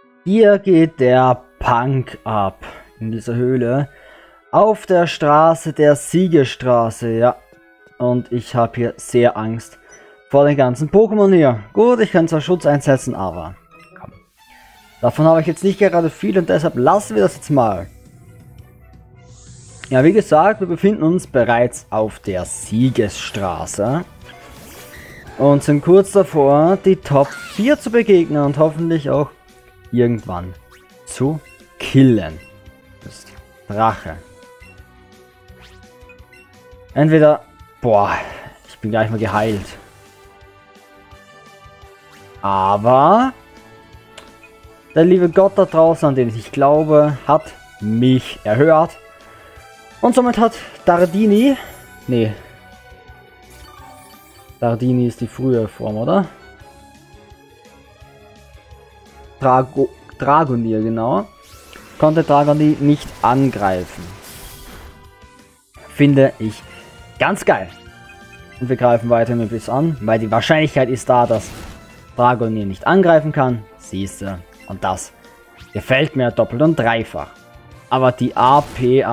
Hier geht der Punk ab in dieser Höhle. Auf der Straße der Siegesstraße, ja. Und ich habe hier sehr Angst vor den ganzen Pokémon hier. Gut, ich kann zwar Schutz einsetzen, aber komm. Davon habe ich jetzt nicht gerade viel und deshalb lassen wir das jetzt mal. Ja, wie gesagt, wir befinden uns bereits auf der Siegesstraße. Und sind kurz davor, die Top 4 zu begegnen und hoffentlich auch irgendwann zu killen. Das ist Rache. Entweder... Boah, ich bin gleich mal geheilt. Aber... der liebe Gott da draußen, an den ich glaube, hat mich erhört. Und somit hat Dardini... Nee. Dardini ist die frühe Form, oder? Dragonir, genau. Konnte Dragonir nicht angreifen. Finde ich ganz geil. Und wir greifen weiter mit bis an, weil die Wahrscheinlichkeit ist da, dass Dragonir nicht angreifen kann. Siehst du. Und das gefällt mir doppelt und dreifach. Aber die AP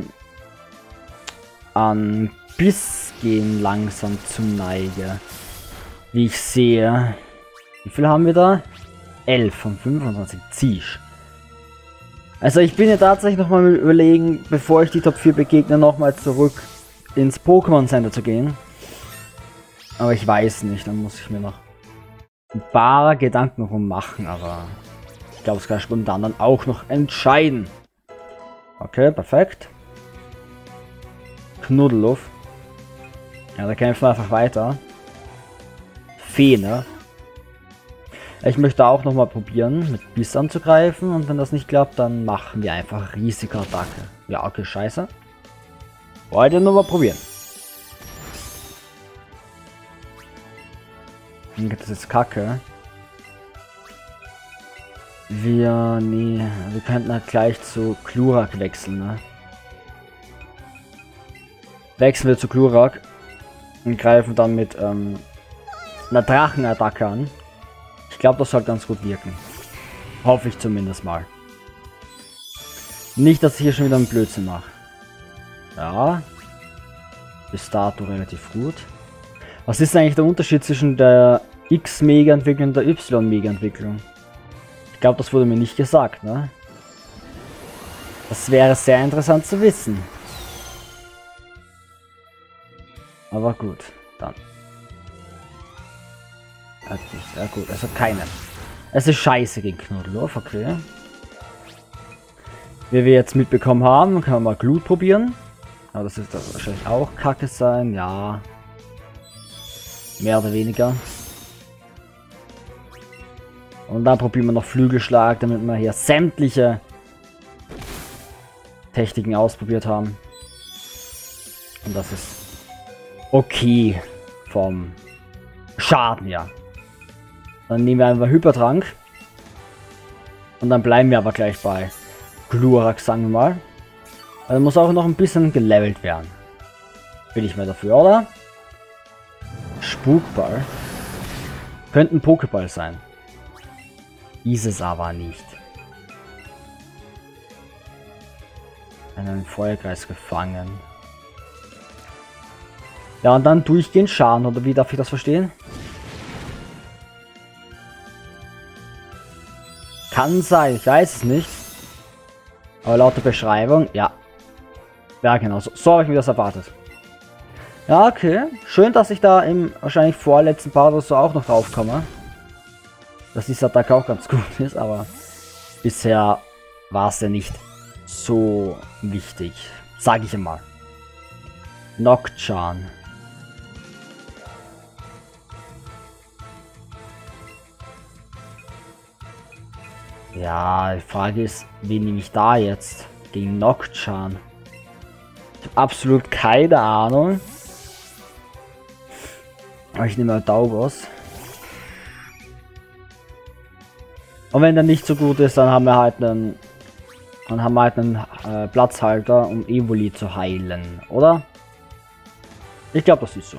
an Biss gehen langsam zum Neige. Wie ich sehe. Wie viel haben wir da? 11 von 25. Zisch. Also ich bin ja tatsächlich nochmal überlegen, bevor ich die Top 4 begegne, nochmal zurück ins Pokémon Center zu gehen. Aber ich weiß nicht, dann muss ich mir noch ein paar Gedanken rum machen, aber ich glaube, es kann spontan dann auch noch entscheiden. Okay, perfekt. Knuddelluff. Ja, da kämpfen wir einfach weiter. Fene. Ich möchte auch noch mal probieren, mit Biss anzugreifen. Und wenn das nicht klappt, dann machen wir einfach Risikoattacke. Ja, okay, scheiße. Wollte nur mal probieren. Dann geht das jetzt kacke. Wir könnten halt gleich zu Glurak wechseln, ne? Wechseln wir zu Glurak. Und greifen dann mit einer Drachenattacke an. Ich glaube, das soll ganz gut wirken. Hoffe ich zumindest mal. Nicht, dass ich hier schon wieder einen Blödsinn mache. Ja. Bis dato relativ gut. Was ist eigentlich der Unterschied zwischen der X-Mega-Entwicklung und der Y-Mega-Entwicklung? Ich glaube, das wurde mir nicht gesagt, ne? Das wäre sehr interessant zu wissen. Aber gut, dann. Okay, sehr gut, es hat keinen. Es ist scheiße gegen Knuddelhof, okay. Wie wir jetzt mitbekommen haben, können wir mal Glut probieren. Aber das wird wahrscheinlich auch kacke sein, ja. Mehr oder weniger. Und dann probieren wir noch Flügelschlag, damit wir hier sämtliche Techniken ausprobiert haben. Und das ist okay vom Schaden, ja. Dann nehmen wir einfach Hypertrank. Und dann bleiben wir aber gleich bei Glurak, sagen wir mal. Also muss auch noch ein bisschen gelevelt werden. Bin ich mehr dafür, oder? Spukball. Könnte ein Pokéball sein. Ist es aber nicht. Einen Feuerkreis gefangen. Ja, und dann durchgehend Schaden, oder wie darf ich das verstehen? Kann sein, ich weiß es nicht. Aber laut der Beschreibung, ja. Ja, genau, so habe ich mir das erwartet. Ja, okay. Schön, dass ich da im wahrscheinlich vorletzten Part oder so auch noch drauf komme. Dass diese Attacke auch ganz gut ist, aber bisher war es ja nicht so wichtig. Sage ich einmal. Nocturne. Ja, die Frage ist, wen nehme ich da jetzt gegen Nocturne? Ich habe absolut keine Ahnung. Aber ich nehme mal Daubos. Und wenn der nicht so gut ist, dann haben wir halt einen, Platzhalter, um Evoli zu heilen, oder? Ich glaube, das ist so.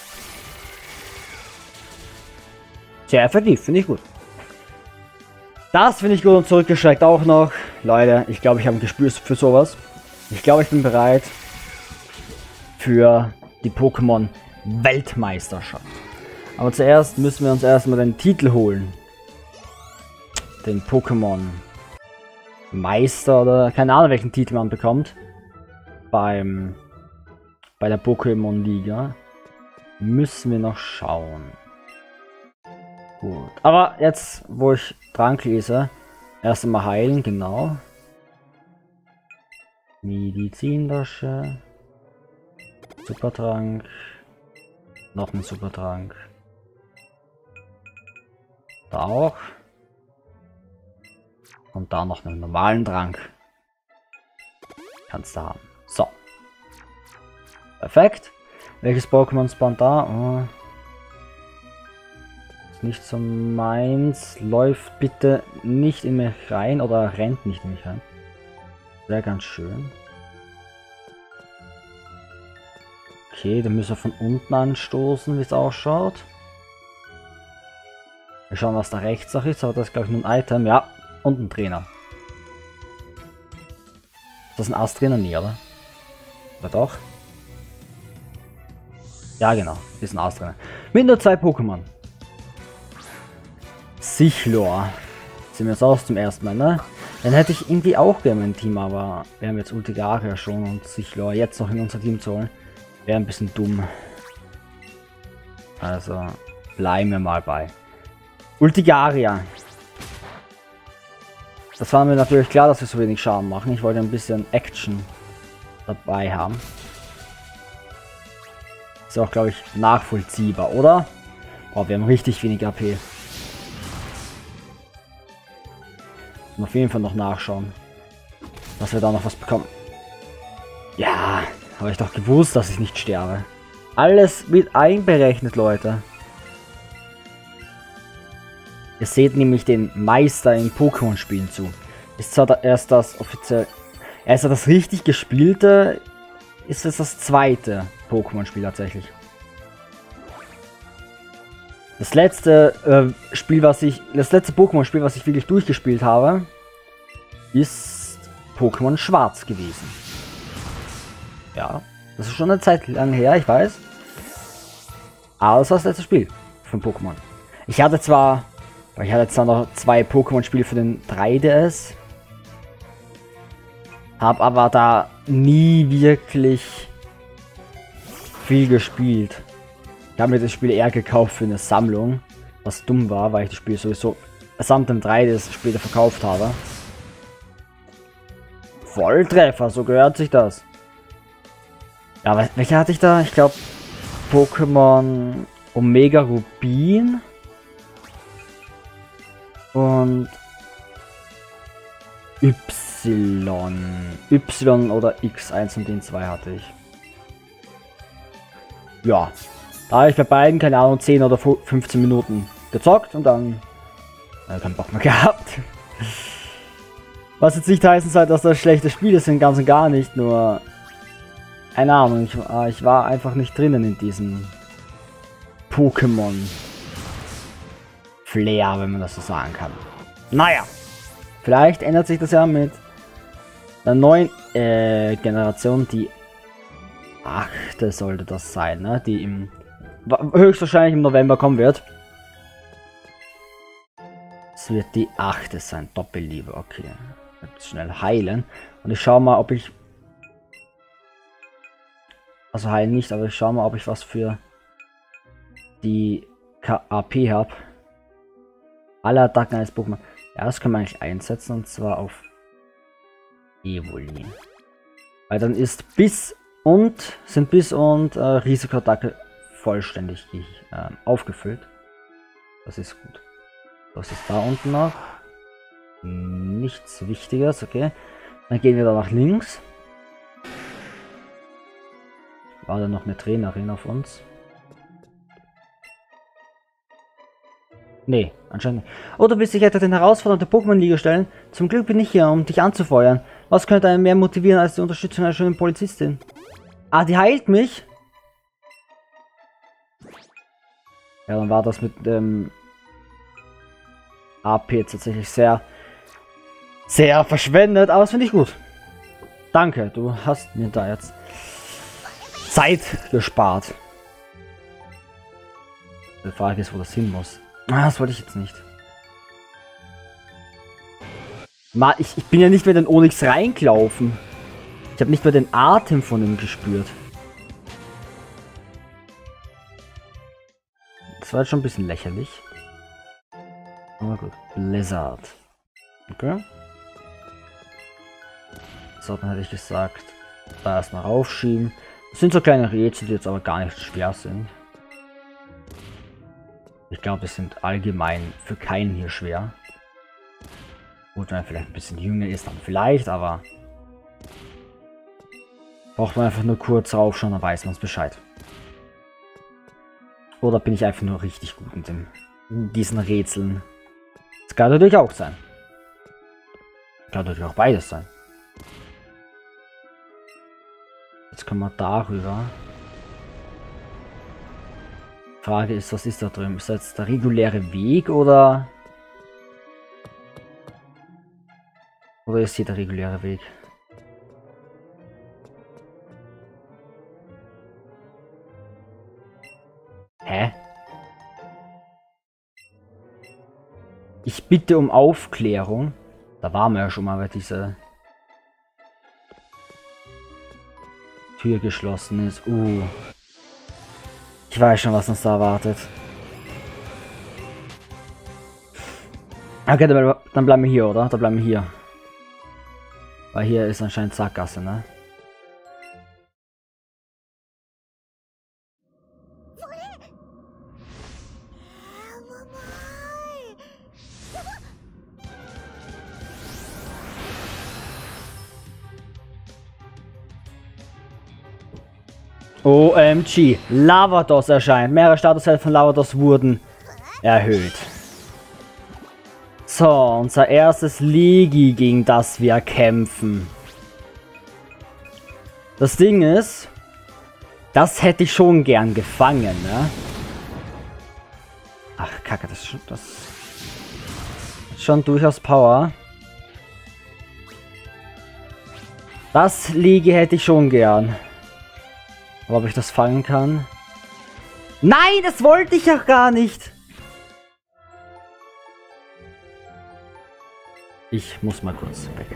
Sehr effektiv, finde ich gut. Das finde ich gut und zurückgeschreckt auch noch. Leute, ich glaube, ich habe ein Gespür für sowas. Ich glaube, ich bin bereit für die Pokémon Weltmeisterschaft. Aber zuerst müssen wir uns erstmal den Titel holen. Den Pokémon Meister oder keine Ahnung, welchen Titel man bekommt. Bei der Pokémon Liga. Müssen wir noch schauen. Gut. Aber jetzt, wo ich Trank lese, erst einmal heilen, genau. Medizintasche. Supertrank. Noch ein Supertrank. Da auch. Und da noch einen normalen Trank. Kannst du haben. So. Perfekt. Welches Pokémon spawnt da? Oh. Ist nicht so meins. Läuft bitte nicht in mich rein oder rennt nicht in mich rein. Wäre ganz schön. Okay, dann müssen wir von unten anstoßen, wie es ausschaut. Wir schauen, was da rechts noch ist, aber das ist, glaube ich, nur ein Item. Ja, und ein Trainer. Ist das ein Ast-Trainer? Nee, oder? Oder doch? Ja, genau. Ist ein Ast-Trainer. Mit nur 2 Pokémon. Sichlor. Sehen wir uns aus zum ersten Mal, ne? Dann hätte ich irgendwie auch gerne mein Team, aber wir haben jetzt Ultigaria schon und Sichlor jetzt noch in unser Team zu holen. Wäre ein bisschen dumm. Also bleiben wir mal bei Ultigaria. Das war mir natürlich klar, dass wir so wenig Schaden machen. Ich wollte ein bisschen Action dabei haben. Ist auch, glaube ich, nachvollziehbar, oder? Boah, wir haben richtig wenig AP. Auf jeden Fall noch nachschauen, dass wir da noch was bekommen. Ja, habe ich doch gewusst, dass ich nicht sterbe. Alles mit einberechnet, Leute. Ihr seht nämlich den Meister in Pokémon-Spielen zu. Ist zwar erst das offiziell... Erst das richtig gespielte, ist es das zweite Pokémon-Spiel tatsächlich. Das letzte Spiel, das letzte Pokémon-Spiel, was ich wirklich durchgespielt habe, ist Pokémon Schwarz gewesen. Ja, das ist schon eine Zeit lang her, ich weiß. Aber das war das letzte Spiel von Pokémon. Ich hatte zwar noch 2 Pokémon-Spiele für den 3DS. Hab aber da nie wirklich viel gespielt. Ich habe mir das Spiel eher gekauft für eine Sammlung, was dumm war, weil ich das Spiel sowieso samt dem 3DS später verkauft habe. Volltreffer, so gehört sich das. Ja, welche hatte ich da? Ich glaube Pokémon Omega Rubin und Y oder X, eins von den 2 hatte ich. Ja, da habe ich bei beiden, keine Ahnung, 10 oder 15 Minuten gezockt und dann keinen Bock mehr gehabt. Was jetzt nicht heißen soll, dass das schlechte Spiele sind, ganz und gar nicht, nur keine Ahnung, ich war einfach nicht drinnen in diesem Pokémon Flair, wenn man das so sagen kann. Naja, vielleicht ändert sich das ja mit der neuen Generation, die 8. sollte das sein, ne? Die höchstwahrscheinlich im November kommen wird. Es wird die 8. sein, Doppelliebe, okay. Jetzt schnell heilen. Und ich schaue mal, ob ich... Also heilen nicht, aber ich schaue mal, ob ich was für die AP habe. Alle Attacken eines Pokémon. Ja, das können wir eigentlich einsetzen, und zwar auf Evoli. Weil dann ist sind Biss und Risikoattacke vollständig aufgefüllt. Das ist gut. Was ist da unten noch? Nichts Wichtiges, okay. Dann gehen wir da nach links. War da noch eine Trainerin auf uns? Nee, anscheinend nicht. Oh, du willst dich etwa den Herausforderungen der Pokémon-Liga stellen? Zum Glück bin ich hier, um dich anzufeuern. Was könnte einen mehr motivieren als die Unterstützung einer schönen Polizistin? Ah, die heilt mich? Ja, dann war das mit dem... AP tatsächlich sehr, sehr verschwendet, aber das finde ich gut. Danke, du hast mir da jetzt Zeit gespart. Die Frage ist, wo das hin muss. Ah, das wollte ich jetzt nicht. Ich bin ja nicht mehr in den Onyx reingelaufen. Ich habe nicht mehr den Atem von ihm gespürt. Das war jetzt schon ein bisschen lächerlich. Aber gut. Blizzard. Okay. So, dann hätte ich gesagt, da erstmal raufschieben. Das sind so kleine Rätsel, die jetzt aber gar nicht schwer sind. Ich glaube, die sind allgemein für keinen hier schwer. Gut, wenn er vielleicht ein bisschen jünger ist, dann vielleicht, aber braucht man einfach nur kurz raufschauen, dann weiß man es Bescheid. Oder bin ich einfach nur richtig gut in diesen Rätseln? Das kann natürlich auch sein. Kann natürlich auch beides sein. Jetzt kommen wir darüber. Frage ist, was ist da drüben? Ist das jetzt der reguläre Weg oder ist hier der reguläre Weg? Hä? Ich bitte um Aufklärung. Da waren wir ja schon mal, weil diese Tür geschlossen ist. Ich weiß schon, was uns da erwartet. Okay, dann bleiben wir hier, oder? Dann bleiben wir hier. Weil hier ist anscheinend Sackgasse, ne? OMG, Lavados erscheint. Mehrere Statuswerte von Lavados wurden erhöht. So, unser erstes Legi, gegen das wir kämpfen. Das Ding ist, das hätte ich schon gern gefangen, ne? Ach, Kacke, das ist schon durchaus Power. Das Legi hätte ich schon gern. Aber ob ich das fangen kann? Nein, das wollte ich auch gar nicht. Ich muss mal kurz weg.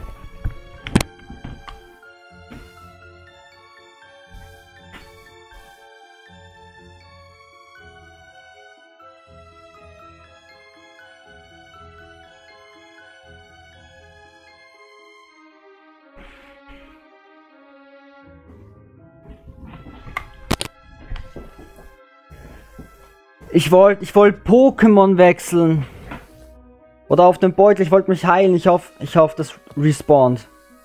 Ich wollte Pokémon wechseln. Oder auf den Beutel, ich wollte mich heilen. Ich hoffe, das respawnt.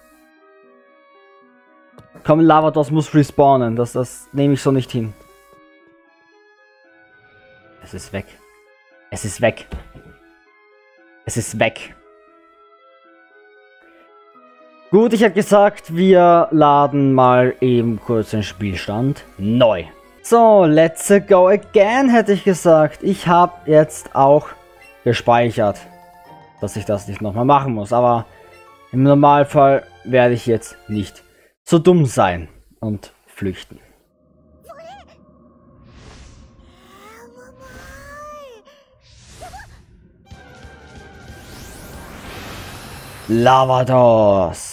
Komm, Lavados muss respawnen. Das nehme ich so nicht hin. Es ist weg. Es ist weg. Es ist weg. Gut, ich habe gesagt, wir laden mal eben kurz den Spielstand neu. So, let's go again, hätte ich gesagt. Ich habe jetzt auch gespeichert, dass ich das nicht nochmal machen muss. Aber im Normalfall werde ich jetzt nicht so dumm sein und flüchten. Lavados.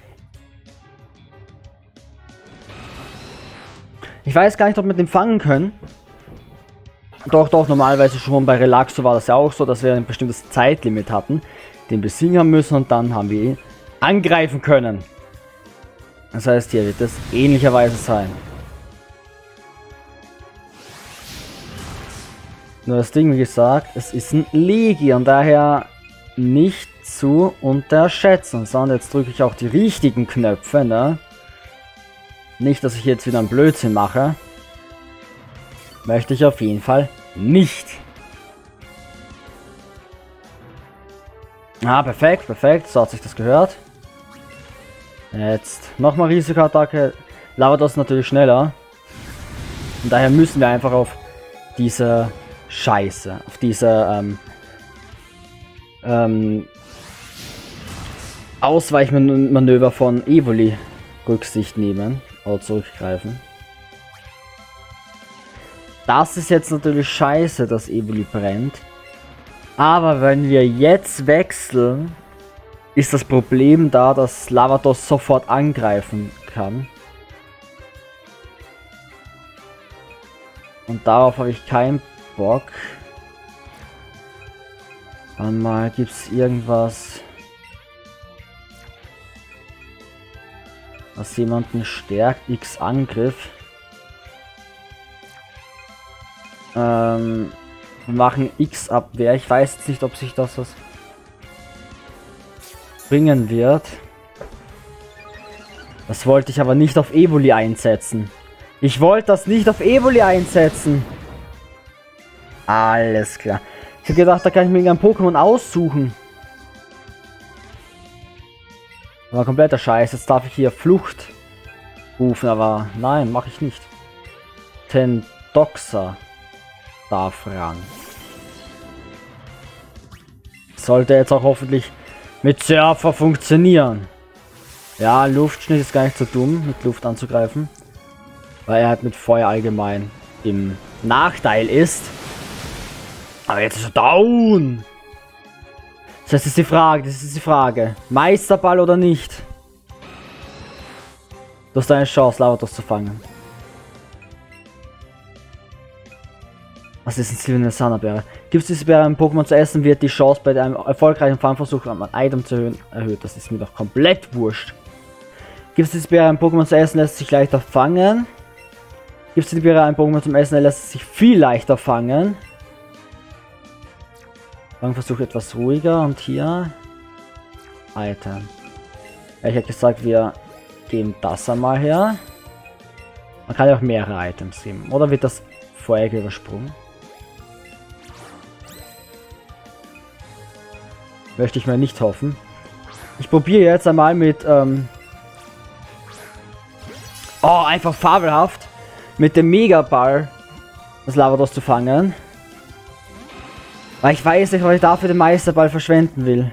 Ich weiß gar nicht, ob wir den fangen können. Doch, normalerweise schon bei Relaxo war das ja auch so, dass wir ein bestimmtes Zeitlimit hatten, den besiegen haben müssen und dann haben wir ihn angreifen können. Das heißt, hier wird es ähnlicherweise sein. Nur das Ding, wie gesagt, es ist ein Legi und daher nicht zu unterschätzen. Sondern jetzt drücke ich auch die richtigen Knöpfe, ne? Nicht, dass ich jetzt wieder einen Blödsinn mache. Möchte ich auf jeden Fall nicht. Ah, perfekt, perfekt. So hat sich das gehört. Jetzt nochmal Risikoattacke. Lavados natürlich schneller. Und daher müssen wir einfach auf diese Scheiße, auf diese Ausweichmanöver von Evoli Rücksicht nehmen oder zurückgreifen. Das ist jetzt natürlich scheiße, dass Evoli brennt. Aber wenn wir jetzt wechseln, ist das Problem da, dass Lavados sofort angreifen kann. Und darauf habe ich keinen Bock. Dann mal gibt es irgendwas, was jemanden stärkt. X Angriff. Wir machen X Abwehr. Ich weiß jetzt nicht, ob sich das was bringen wird. Das wollte ich aber nicht auf Evoli einsetzen. Ich wollte das nicht auf Evoli einsetzen. Alles klar. Ich habe gedacht, da kann ich mir irgendein Pokémon aussuchen. War kompletter Scheiß. Jetzt darf ich hier Flucht rufen, aber nein, mache ich nicht. Tendoxa darf ran. Sollte jetzt auch hoffentlich mit Surfer funktionieren. Ja, Luftschnitt ist gar nicht so dumm, mit Luft anzugreifen. Weil er halt mit Feuer allgemein im Nachteil ist. Aber jetzt ist er down. Das ist die Frage. Meisterball oder nicht? Du hast eine Chance, Lavados zu fangen. Was ist ein silberne Sanabäre? Gibt es diese Beere einem Pokémon zu essen, wird die Chance bei einem erfolgreichen Fangversuch ein Item zu erhöhen erhöht. Das ist mir doch komplett wurscht. Gibt es diese Beere einem Pokémon zu essen, lässt sich leichter fangen. Gibt es die Beere einem Pokémon zum Essen, lässt sich viel leichter fangen. Fangversuch etwas ruhiger und hier Item. Ja, ich hätte gesagt, wir geben das einmal her. Man kann ja auch mehrere Items geben. Oder wird das vorherige übersprungen? Möchte ich mir nicht hoffen. Ich probiere jetzt einmal mit einfach fabelhaft mit dem Megaball das Lavados zu fangen. Weil ich weiß nicht, ob ich dafür den Meisterball verschwenden will.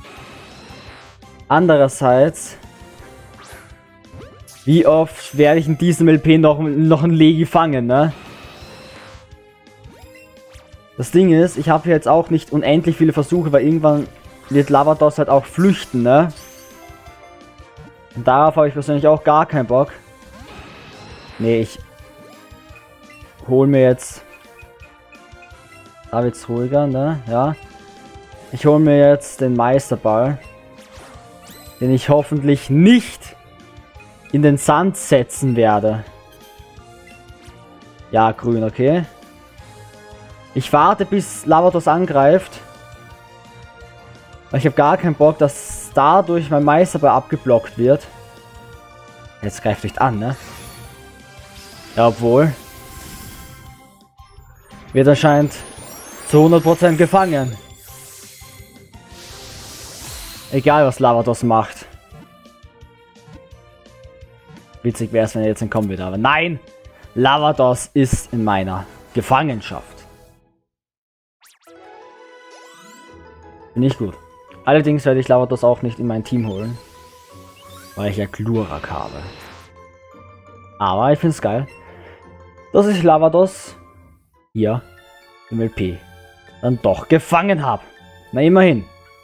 Andererseits, wie oft werde ich in diesem LP noch einen Legi fangen, ne? Das Ding ist, ich habe jetzt auch nicht unendlich viele Versuche, weil irgendwann wird Lavados halt auch flüchten, ne? Und darauf habe ich persönlich auch gar keinen Bock. Nee, ich hol mir jetzt... Da wird's ruhiger, ne? Ja. Ich hole mir jetzt den Meisterball. Den ich hoffentlich nicht in den Sand setzen werde. Ja, grün, okay. Ich warte, bis Lavados angreift. Weil ich habe gar keinen Bock, dass dadurch mein Meisterball abgeblockt wird. Jetzt greift nicht an, ne? Ja, obwohl. Wird anscheinend zu 100% gefangen. Egal, was Lavados macht. Witzig wäre es, wenn er jetzt entkommen würde, aber nein! Lavados ist in meiner Gefangenschaft. Finde ich gut. Allerdings werde ich Lavados auch nicht in mein Team holen. Weil ich ja Glurak habe. Aber ich finde es geil, dass ich Lavados hier im LP dann doch gefangen habe. Na, immerhin.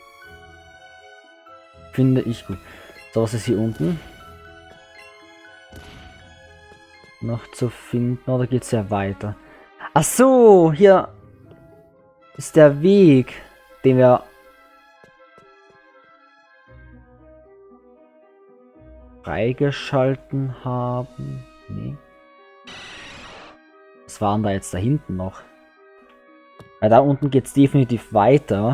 Finde ich gut. So, was ist hier unten noch zu finden? Oder geht es ja weiter? Ach so, hier ist der Weg, den wir freigeschalten haben. Nee. Was waren da jetzt da hinten noch? Weil da unten geht es definitiv weiter.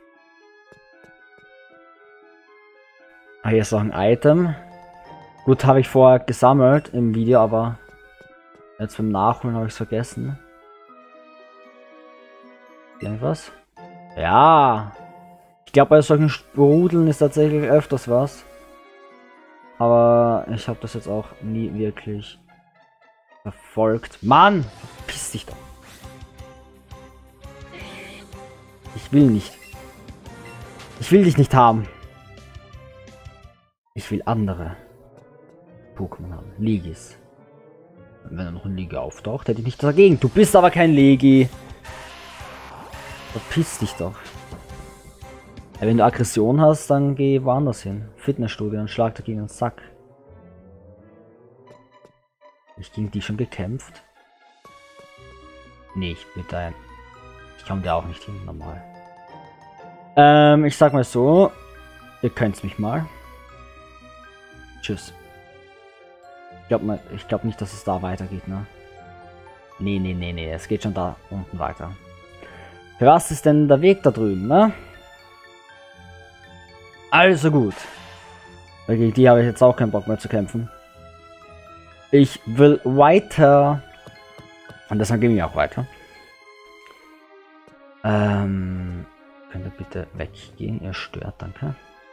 Ah, hier ist noch ein Item. Gut, habe ich vorher gesammelt im Video, aber jetzt beim Nachholen habe ich es vergessen. Irgendwas? Ja! Ich glaube, bei solchen Sprudeln ist tatsächlich öfters was. Aber ich habe das jetzt auch nie wirklich verfolgt. Mann! Verpiss dich doch! Ich will nicht. Ich will dich nicht haben. Ich will andere Pokémon haben. Legis. Wenn da noch ein Legi auftaucht, hätte ich nichts dagegen. Du bist aber kein Legi. Verpiss dich doch. Ja, wenn du Aggression hast, dann geh woanders hin. Fitnessstudio und schlag dagegen den Sack. Ich gegen die schon gekämpft. Nee, ich bitte. Ich komme da auch nicht hin, normal. Ich sag mal so. Ihr könnt's mich mal. Tschüss. Ich glaub nicht, dass es da weitergeht, ne? Nee. Es geht schon da unten weiter. Für was ist denn der Weg da drüben, ne? Also gut. Weil gegen die habe ich jetzt auch keinen Bock mehr zu kämpfen. Ich will weiter. Und deshalb gehen wir auch weiter. Könnt ihr bitte weggehen? Ihr stört, danke.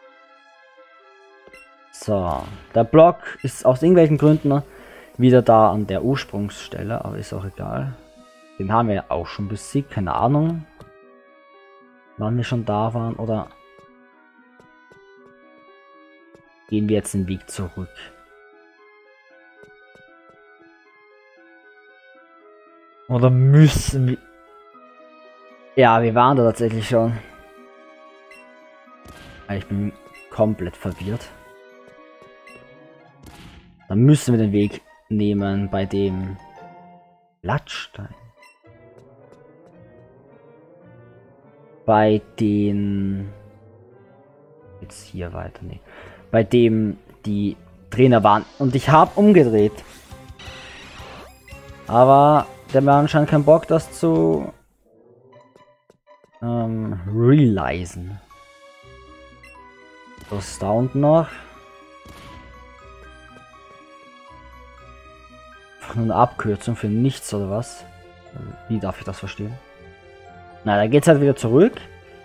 So, der Block ist aus irgendwelchen Gründen wieder da an der Ursprungsstelle, aber ist auch egal. Den haben wir ja auch schon besiegt, keine Ahnung, wann wir schon da waren, oder gehen wir jetzt den Weg zurück? Oder müssen wir... Ja, wir waren da tatsächlich schon. Ich bin komplett verwirrt. Dann müssen wir den Weg nehmen bei dem Blattstein. Bei den... Jetzt hier weiter, nee. Bei dem die Trainer waren. Und ich habe umgedreht. Aber der hat anscheinend keinen Bock, das zu realisen. Was ist da unten noch? Einfach nur eine Abkürzung für nichts oder was? Wie darf ich das verstehen? Na, da geht's halt wieder zurück.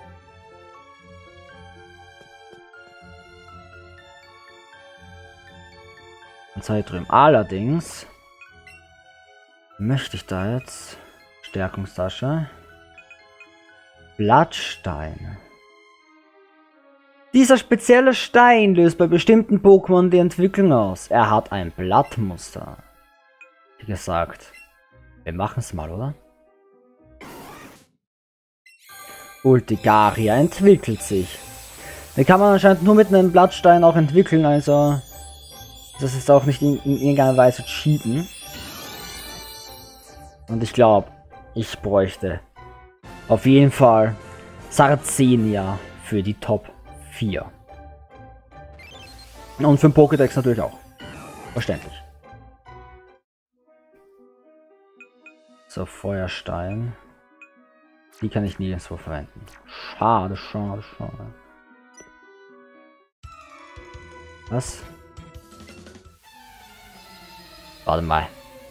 Zeitraum. Allerdings möchte ich da jetzt Stärkungstasche. Blattstein. Dieser spezielle Stein löst bei bestimmten Pokémon die Entwicklung aus. Er hat ein Blattmuster. Wie gesagt, wir machen es mal, oder? Ultigaria entwickelt sich. Den kann man anscheinend nur mit einem Blattstein auch entwickeln, also das ist auch nicht in irgendeiner Weise cheaten. Und ich glaube, ich bräuchte auf jeden Fall Sarrazenia für die Top 4. Und für den Pokédex natürlich auch. Verständlich. So, Feuerstein. Die kann ich nirgendwo verwenden. Schade. Was? Warte mal.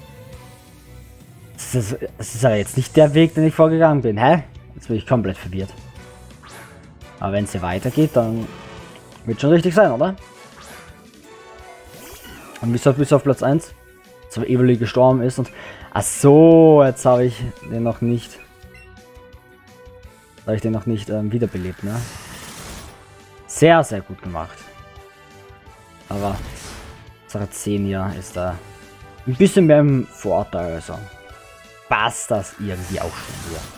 Das ist aber jetzt nicht der Weg, den ich vorgegangen bin, hä? Jetzt bin ich komplett verwirrt. Aber wenn es hier weitergeht, dann wird schon richtig sein, oder? Und bis auf Platz 1, so Evoli gestorben ist und... Ach so, jetzt habe ich den noch nicht... wiederbelebt, ne? Sehr, sehr gut gemacht. Aber Sarrazenia ist da ein bisschen mehr im Vorteil, also passt das irgendwie auch schon wieder.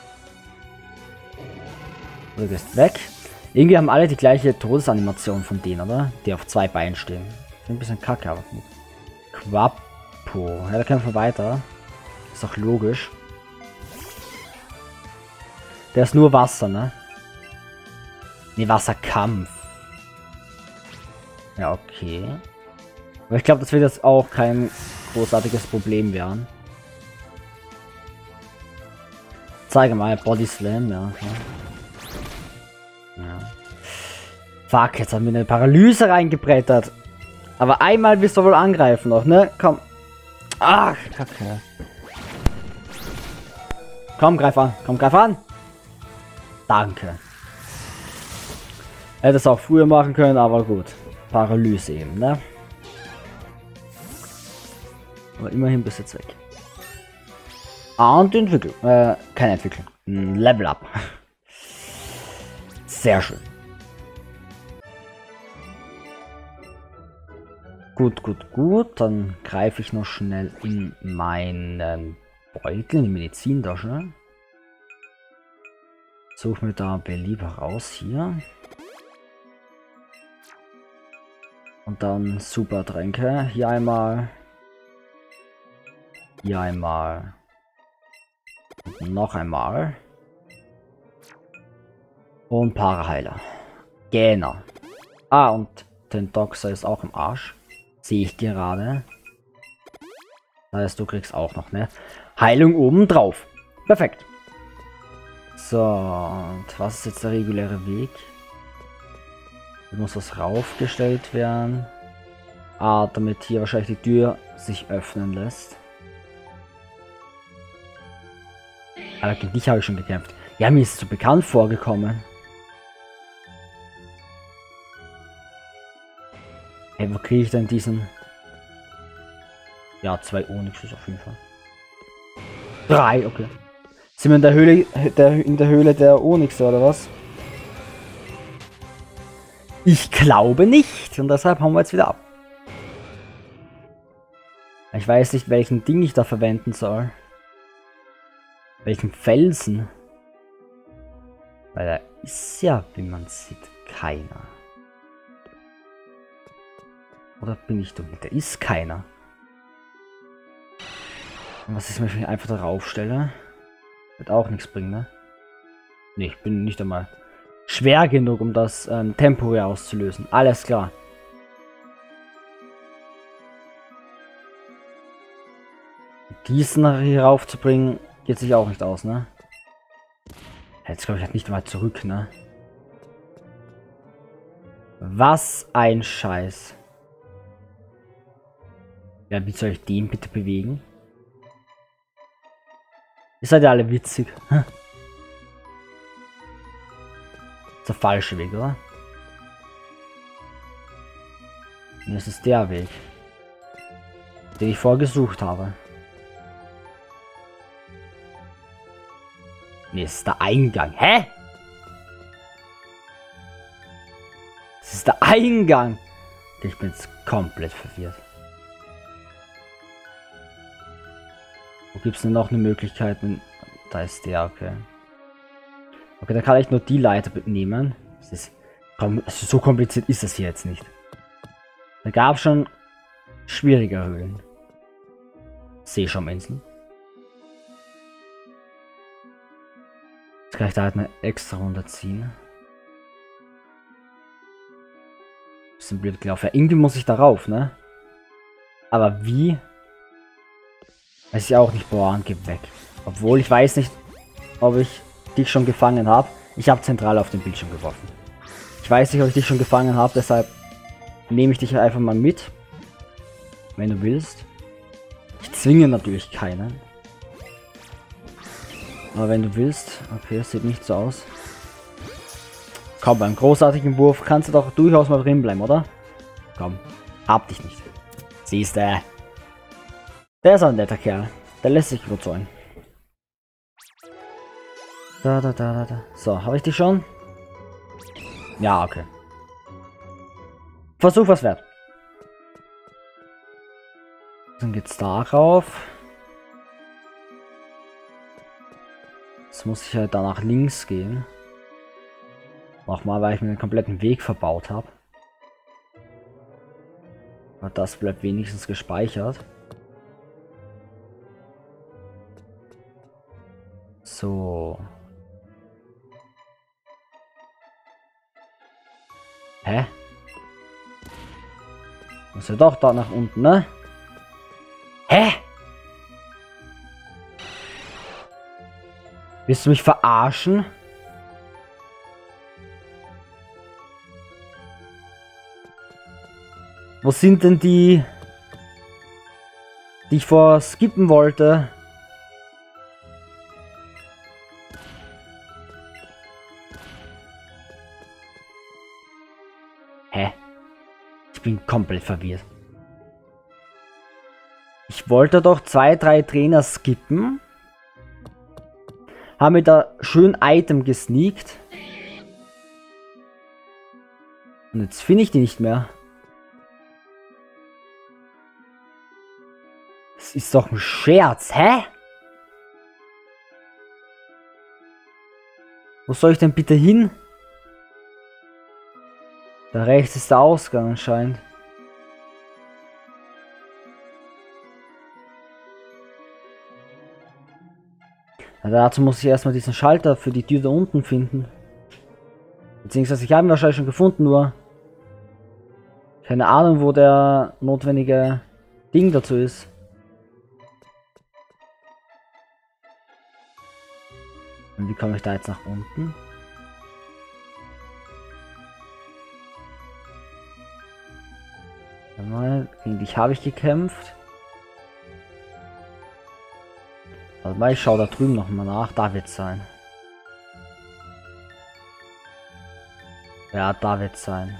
Du gehst weg. Irgendwie haben alle die gleiche Todesanimation von denen, oder? Die auf 2 Beinen stehen. Ein bisschen kacke, aber gut. Quappo. Ja, da kämpfen wir weiter. Ist auch logisch. Der ist nur Wasser, ne? Ne, Wasserkampf. Ja, okay. Aber ich glaube, das wird jetzt auch kein großartiges Problem werden. Zeige mal, Body Slam, ja. Okay. Ja. Fuck, jetzt haben wir eine Paralyse reingebrettert. Aber einmal wirst du wohl angreifen noch, ne? Komm. Ach, kacke. Komm, greif an. Komm, greif an. Danke. Hätte es auch früher machen können, aber gut. Paralyse eben, ne? Aber immerhin bist du jetzt weg. Ah, und entwickeln. Keine Entwicklung. Level up. Sehr schön. Gut, gut, gut. Dann greife ich noch schnell in meinen Beutel, in die Medizintasche. Suche mir da belieber raus hier. Und dann super Tränke. Hier einmal. Hier einmal. Und noch einmal. Und Paraheiler. Genau. Ah, und den Doxer ist auch im Arsch. Sehe ich gerade. Das heißt, du kriegst auch noch eine Heilung oben drauf. Perfekt. So, und was ist jetzt der reguläre Weg? Hier muss was raufgestellt werden. Ah, damit hier wahrscheinlich die Tür sich öffnen lässt. Aber gegen dich habe ich schon gekämpft. Ja, mir ist es so bekannt vorgekommen. Hey, wo kriege ich denn diesen? Ja, 2 Onyxes auf jeden Fall. 3, okay. Sind wir in der Höhle, in der Höhle der Onyxe oder was? Ich glaube nicht. Und deshalb hauen wir jetzt wieder ab. Ich weiß nicht, welchen Ding ich da verwenden soll. Welchen Felsen. Weil da ist ja, wie man sieht, keiner. Oder bin ich dumm? Da ist keiner. Und was ist, wenn ich mich einfach darauf stelle? Wird auch nichts bringen, ne? Ne, ich bin nicht einmal schwer genug, um das Tempo hier auszulösen. Alles klar. Diesen hier raufzubringen, geht sich auch nicht aus, ne? Jetzt glaube ich halt nicht weit zurück, ne? Was ein Scheiß. Ja, wie soll ich den bitte bewegen? Ihr seid ja alle witzig. Das ist der falsche Weg, oder? Und das ist der Weg, den ich vorher gesucht habe. Nee, es ist der Eingang. Hä? Das ist der Eingang. Ich bin jetzt komplett verwirrt. Wo gibt es denn noch eine Möglichkeit? Da ist der, okay. Okay, da kann ich nur die Leiter nehmen. Das ist, also so kompliziert ist das hier jetzt nicht. Da gab es schon schwierige Höhlen. Seeschauminseln. Jetzt kann ich da halt eine extra Runde ziehen. Bisschen blöd gelaufen. Ja, irgendwie muss ich darauf, ne? Aber wie? Weiß ich auch nicht. Boah, und geh weg. Obwohl, ich weiß nicht, ob ich dich schon gefangen habe. Ich habe zentral auf den Bildschirm geworfen. Ich weiß nicht, ob ich dich schon gefangen habe, deshalb nehme ich dich einfach mal mit. Wenn du willst. Ich zwinge natürlich keinen. Aber wenn du willst. Okay, das sieht nicht so aus. Komm, beim großartigen Wurf kannst du doch durchaus mal drin bleiben, oder? Komm, hab dich nicht. Siehst du. Der ist ein netter Kerl. Der lässt sich überzeugen. Da. So, habe ich dich schon? Ja, okay. Versuch was wert. Dann geht's darauf. Jetzt muss ich halt da nach links gehen. Nochmal, weil ich mir den kompletten Weg verbaut habe. Aber das bleibt wenigstens gespeichert. So. Hä? Muss ja doch da nach unten, ne? Hä? Willst du mich verarschen? Wo sind denn die ich vor skippen wollte? Hä? Ich bin komplett verwirrt. Ich wollte doch 2, 3 Trainer skippen. Haben mir da schön Item gesneakt. Und jetzt finde ich die nicht mehr. Das ist doch ein Scherz, hä? Wo soll ich denn bitte hin? Da rechts ist der Ausgang anscheinend. Na, dazu muss ich erstmal diesen Schalter für die Tür da unten finden. Beziehungsweise ich habe ihn wahrscheinlich schon gefunden, nur keine Ahnung, wo der notwendige Ding dazu ist. Und wie komme ich da jetzt nach unten? Mal, gegen dich habe ich gekämpft. Warte mal, ich schaue da drüben noch mal nach. Da wird es sein. Ja, da wird es sein.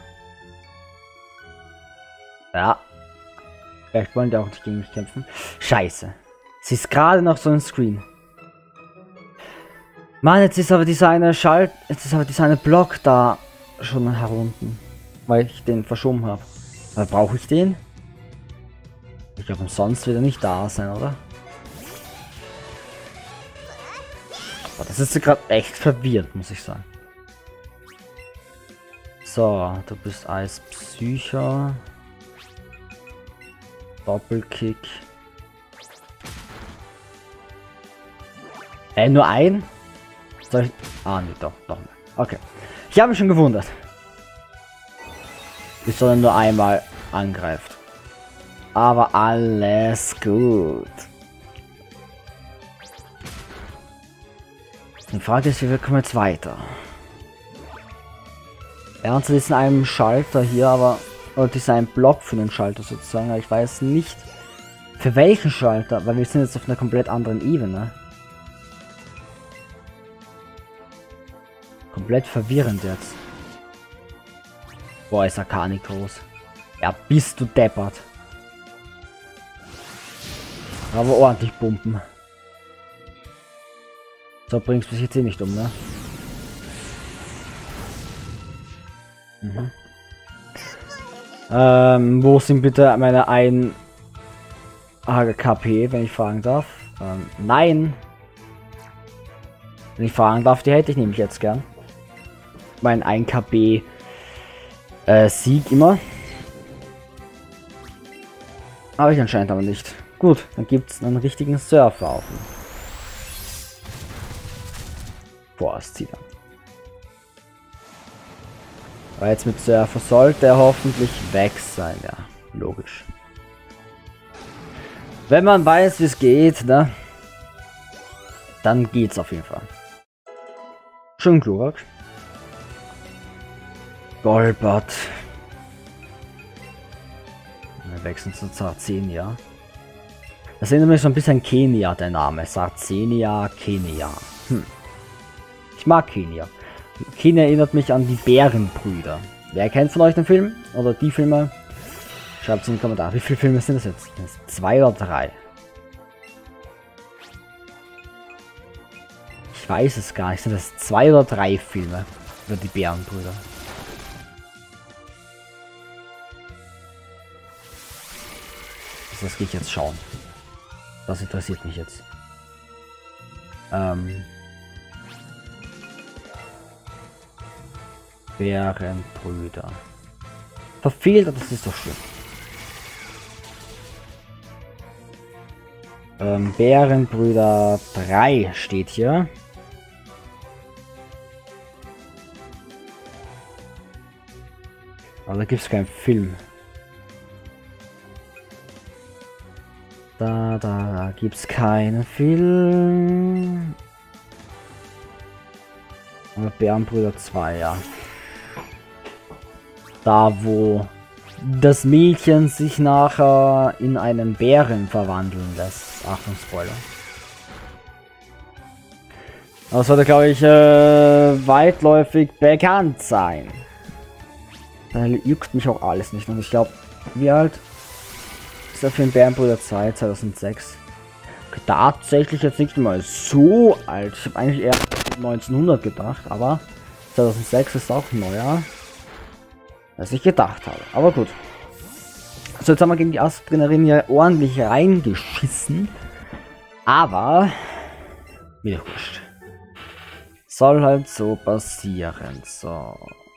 Ja. Vielleicht wollen die auch nicht gegen mich kämpfen. Scheiße. Es ist gerade noch so ein Screen. Mann, jetzt ist aber dieser eine Block da schon herunten. Weil ich den verschoben habe. Aber brauche ich den? Ich glaube, sonst wird er nicht da sein, oder? Aber das ist gerade echt verwirrt, muss ich sagen. So, du bist Eispsycho. Doppelkick. Nur ein? Soll ich... Ah, nee, doch nicht. Okay. Ich habe mich schon gewundert. Wieso er nur einmal angreift. Aber alles gut. Die Frage ist, wie wir kommen jetzt weiter? Ernsthaft ist in einem Schalter hier, aber... Oder dieser ein Block für den Schalter sozusagen. Aber ich weiß nicht, für welchen Schalter, weil wir sind jetzt auf einer komplett anderen Ebene. Komplett verwirrend jetzt. Boah, ist er gar nicht groß. Ja, bist du deppert. Aber ordentlich pumpen. So, bringst mich jetzt eh nicht um, ne? Wo sind bitte meine 1 KP, wenn ich fragen darf? Nein. Wenn ich fragen darf, die hätte ich nämlich jetzt gern. Mein 1 KP Sieg immer. Habe ich anscheinend aber nicht. Gut, dann gibt es einen richtigen Surfer auf. Boah, es zieht an. Aber jetzt mit Surfer sollte er hoffentlich weg sein, ja. Logisch. Wenn man weiß, wie es geht, ne? Dann geht's auf jeden Fall. Schön klug. Golbert. Wir wechseln zu Sarzenia. Das erinnert mich so ein bisschen an Kenia, der Name. Sarzenia, Kenia. Ich mag Kenia. Kenia erinnert mich an die Bärenbrüder. Wer kennt von euch den Film? Oder die Filme? Schreibt es in die Kommentare. Wie viele Filme sind das jetzt? 2 oder 3? Ich weiß es gar nicht. Sind das 2 oder 3 Filme über die Bärenbrüder? Das gehe ich jetzt schauen. Das interessiert mich jetzt. Bärenbrüder. Verfehlt, aber das ist doch schön. Bärenbrüder 3 steht hier. Aber da gibt es keinen Film. Da gibt es keinen Film. Aber Bärenbrüder 2, ja. Da, wo das Mädchen sich nachher in einen Bären verwandeln lässt. Achtung, Spoiler. Das sollte, glaube ich, weitläufig bekannt sein. Da juckt mich auch alles nicht. Und ich glaube, wie alt ist er für den Bärenbrüder 2? 2006. Tatsächlich jetzt nicht mal so alt. Ich habe eigentlich eher 1900 gedacht, aber 2006 ist auch neuer, als ich gedacht habe. Aber gut. So, jetzt haben wir gegen die Astrid-Trainerin ja ordentlich reingeschissen. Aber... mir wurscht. Soll halt so passieren. So.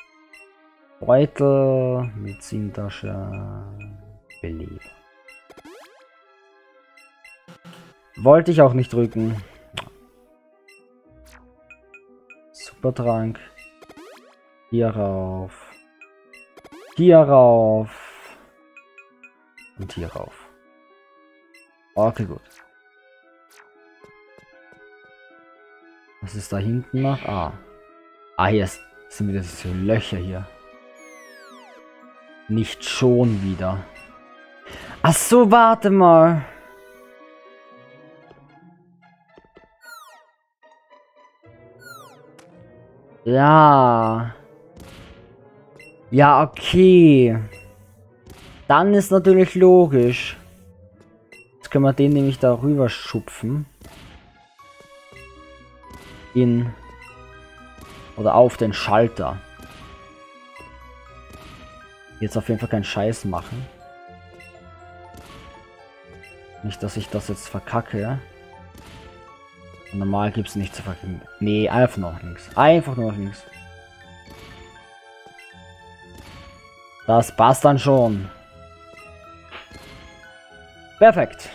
Beutel, Medizintasche, Beleber. Wollte ich auch nicht drücken. Supertrank. Hier rauf. Hier rauf. Und hier rauf. Okay, gut. Was ist da hinten noch? Hier sind wieder diese Löcher hier. Nicht schon wieder. Ach so, warte mal. Ja. Ja, okay. Dann ist natürlich logisch. Jetzt können wir den nämlich da rüber schupfen. Oder auf den Schalter. Jetzt auf jeden Fall keinen Scheiß machen. Nicht, dass ich das jetzt verkacke. Und normal gibt es nicht zu verkacken. Nee, einfach noch links. Einfach nur links. Das passt dann schon. Perfekt.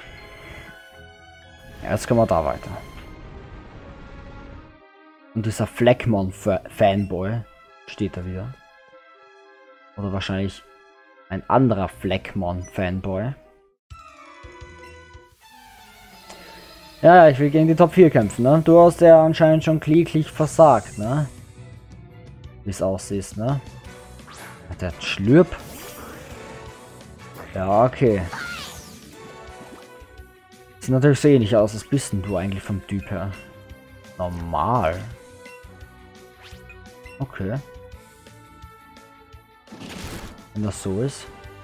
Jetzt können wir da weiter. Und dieser Fleckmon-Fanboy steht da wieder. Oder wahrscheinlich ein anderer Fleckmon-Fanboy. Ja, ich will gegen die Top 4 kämpfen, ne? Du hast ja anscheinend schon kläglich versagt, ne? Wie es aussieht, ne? Der Schlürp. Ja, okay. Sieht natürlich so ähnlich aus. Was bist denn du eigentlich vom Typ her? Normal. Okay. Wenn das so ist.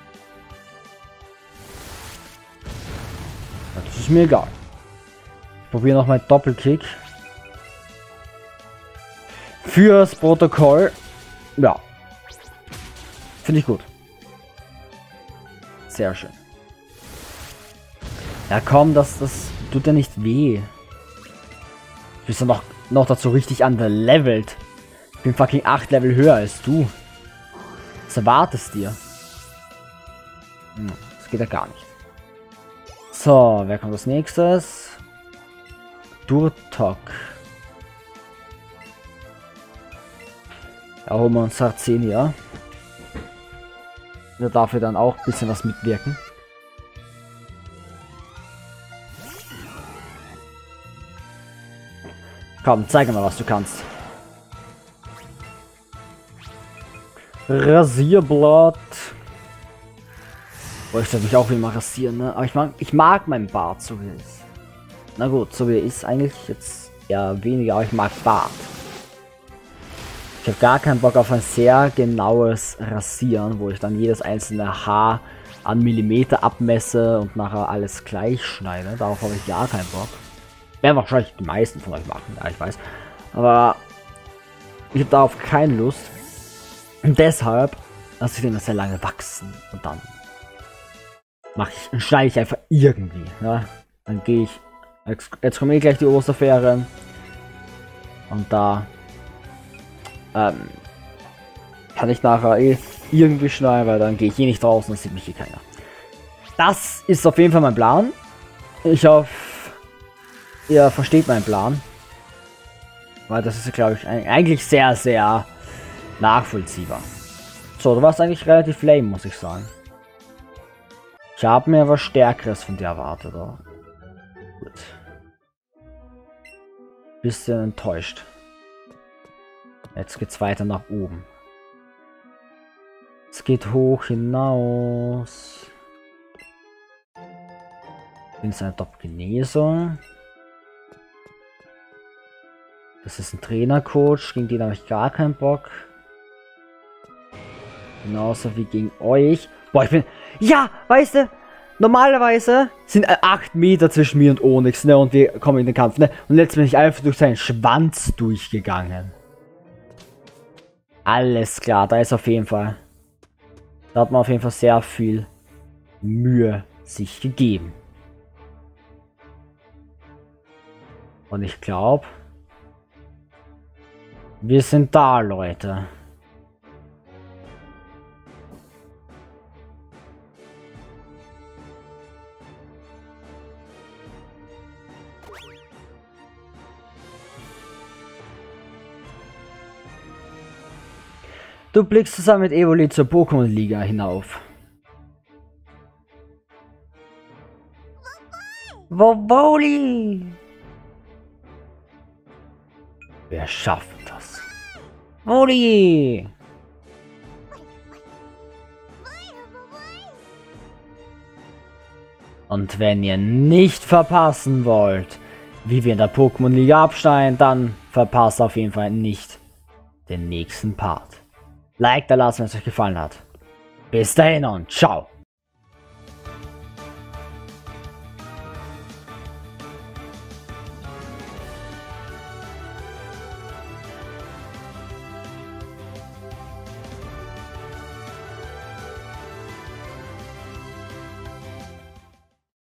Ja, das ist mir egal. Ich probiere noch mal Doppelkick. Fürs Protokoll. Ja. Finde ich gut. Sehr schön. Ja komm, das tut ja nicht weh. Du bist ja noch dazu richtig underlevelt. Ich bin fucking 8 Level höher als du. Was erwartest dir? Das geht ja gar nicht. So, wer kommt als nächstes? Durtok. Da holen wir uns Sarcenia. Da darf er dann auch ein bisschen was mitwirken. Komm, zeig mal, was du kannst. Rasierblatt. Boah, ich sollte mich auch immer rasieren, ne? Aber ich mag meinen Bart so wie er ist. Na gut, so wie er ist eigentlich jetzt ja weniger, aber ich mag Bart. Ich habe gar keinen Bock auf ein sehr genaues Rasieren, wo ich dann jedes einzelne Haar an Millimeter abmesse und nachher alles gleich schneide. Darauf habe ich gar keinen Bock. Werden wahrscheinlich die meisten von euch machen, ja, ich weiß. Aber ich habe darauf keine Lust. Und deshalb lasse ich den sehr lange wachsen. Und dann schneide ich einfach irgendwie. Ja? Dann gehe ich. Jetzt kommt gleich die Osterferien. Und da kann ich nachher irgendwie schneiden, weil dann gehe ich nicht draußen und sieht mich hier keiner. Das ist auf jeden Fall mein Plan. Ich hoffe, ihr versteht meinen Plan. Weil das ist, glaube ich, eigentlich sehr, sehr nachvollziehbar. So, du warst eigentlich relativ lame, muss ich sagen. Ich habe mir was Stärkeres von dir erwartet, oder? Gut. Bisschen enttäuscht. Jetzt geht's weiter nach oben. Es geht hoch hinaus. Das ist eine Top-Genesung. Das ist ein Trainercoach, gegen den habe ich gar keinen Bock. Genauso wie gegen euch. Boah, ich bin... Ja, weißt du, normalerweise sind 8 Meter zwischen mir und Onyx, ne, und wir kommen in den Kampf, ne. Und jetzt bin ich einfach durch seinen Schwanz durchgegangen. Alles klar, da ist auf jeden Fall... Da hat man auf jeden Fall sehr viel Mühe sich gegeben. Und ich glaube, wir sind da, Leute. Du blickst zusammen mit Evoli zur Pokémon-Liga hinauf. Woboli! Wir schaffen das. Woli! Und wenn ihr nicht verpassen wollt, wie wir in der Pokémon-Liga abschneiden, dann verpasst auf jeden Fall nicht den nächsten Part. Like da lassen, wenn es euch gefallen hat. Bis dahin und ciao!